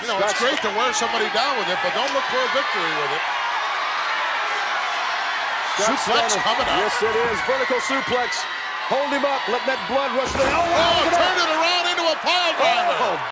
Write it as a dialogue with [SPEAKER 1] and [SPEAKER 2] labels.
[SPEAKER 1] You know, it's great to wear somebody down with it, but don't look for a victory with it. Suplex coming up.
[SPEAKER 2] Yes, it is. Vertical suplex. Hold him up. Let that blood rush there.
[SPEAKER 1] Oh, turn it around into a pile driver.
[SPEAKER 2] Oh.